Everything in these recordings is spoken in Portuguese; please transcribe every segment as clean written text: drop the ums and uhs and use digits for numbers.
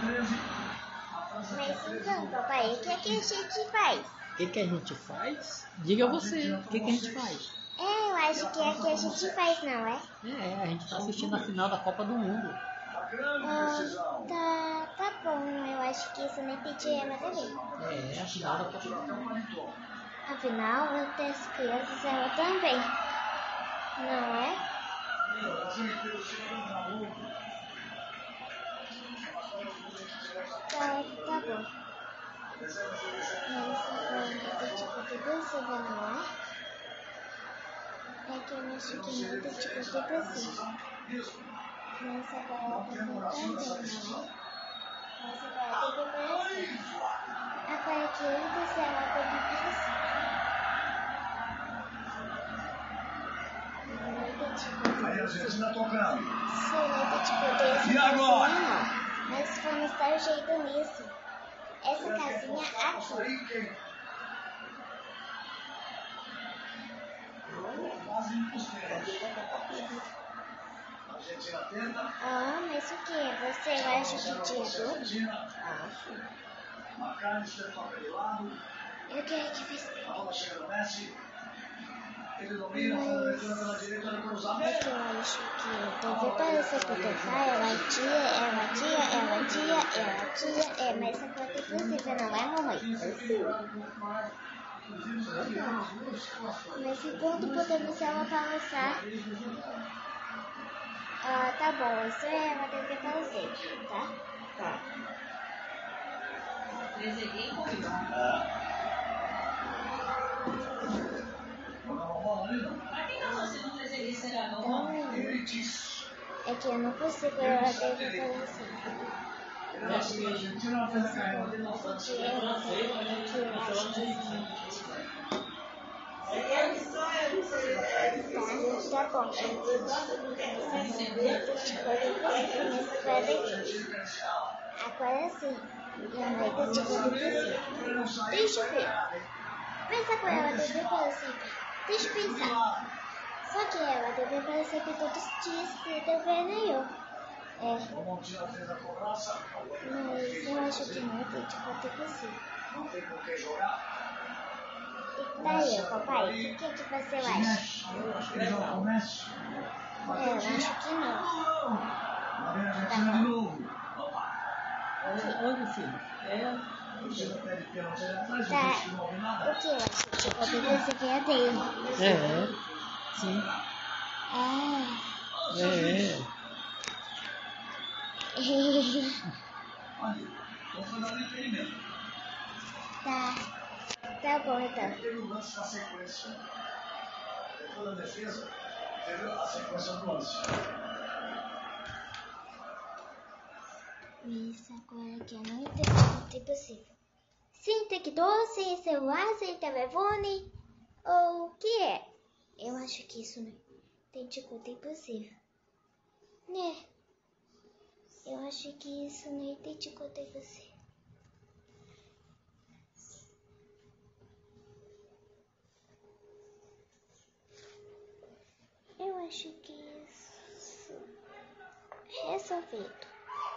Mas então, papai, o que é que a gente faz? O que a gente faz? Diga você, o que a gente faz? Eu acho que é que a gente faz, não é? A gente tá assistindo a final da Copa do Mundo. Tá bom, eu acho que isso nem pedia na TV. A final da Copa do Mundo. Afinal, outras crianças ela também, não é? Tá bom. Mas agora tipo de possível, não é? É que eu acho que muito tipo de possível. Mas agora também, não é? Mas agora tem que aparecer. Agora que antes ela teve assim. Aí às vezes não tocando. E agora? Mas vamos dar um jeito nisso. Essa casinha aqui. Quase impossível. Argentina tenta. Mas o que? Você acha que tinha dor? Acho. Macari está papelado. Eu quero que fez. A bola chega no Messi. Ele domina, faz a abertura pela direita do cruzamento. Mas eu acho que deve parecer que tocar, ela tira, mas essa coisa é possível, não é, mamãe? Mas enquanto podemos ela balançar. Tá bom, isso ela deve balançar, tá? Tá. Desenhei comigo. É que eu não consigo, ela deve balançar. Acho que a gente não faz a carreira de nossa Tá bom. Agora sim. E a noite tipo de possível. Deixa eu ver. Mas agora ela deve aparecer. Deixa eu pensar. Só que ela deve aparecer por todos os dias que também eu. Mas eu acho que não tem tipo de possível. Não tem por que jogar. E daí, papai, o que você acha? Eu acho que ele joga com o Messi. Eu acho que não. Lá vem a Argentina de novo. Olha, filho. Chega até de pênalti atrás, Tá. o bicho não ouve nada. O que eu acho? Tipo de possível é dele. Sim. Olha, não foi nada impedimento. Tá bom então. Teve um lance na sequência. Depois da defesa, teve a sequência do lance. Isso agora que eu não entendo se é possível. Sim, tem que doce, celular, sem telefone. Ou o que é? Eu acho que isso não tem tipo de possível. Né? Eu acho que isso não tem tipo de possível. Eu acho que isso resolvido.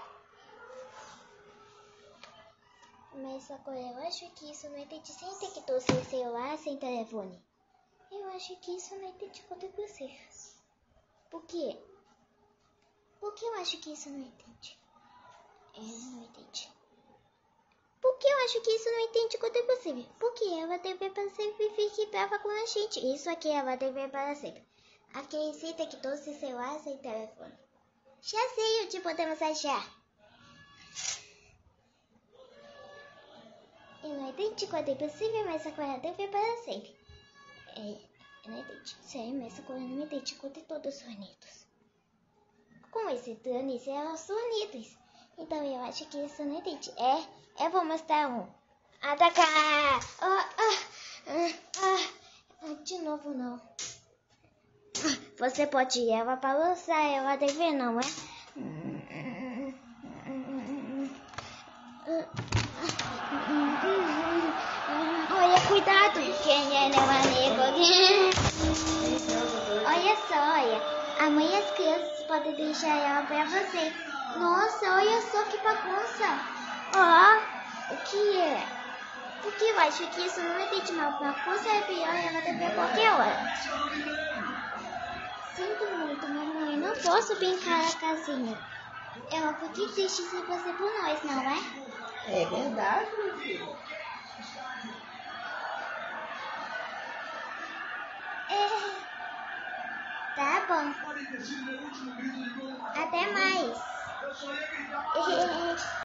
Mas agora eu acho que isso não entendi. Sem ter que ter sem celular, sem telefone. Eu acho que isso não entendi quanto é possível. Por quê? Por que eu acho que isso não entendi? Eu não entendi. Por que eu acho que isso não entende quanto é possível? Porque ela deve para sempre ficar brava com a gente. Isso aqui ela deve para sempre. Aqui sem ter que ter sem celular, sem telefone. Já sei onde podemos achar. Eu não entendi quando é possível, mas agora deve para sempre. Eu não entendi. Sério, mas agora não entendi quando é todos unidos. Com esse Dani, elas são unidos. Então eu acho que isso não entendi. Eu vou mostrar um. Atacar! De novo não. Você pode ir ela para lançar, ela deve não, é? Olha, cuidado, quem é meu amigo? Olha só, olha. Amanhã as crianças podem deixar ela pra você. Nossa, olha só que bagunça. que é? Porque eu acho que isso não vai ter de mal pra força, é pior ela deve a qualquer hora. Sinto muito, mamãe, não posso brincar a casinha. Ela podia desistir se você por nós, não é? É verdade, meu filho. Tá bom. Até mais.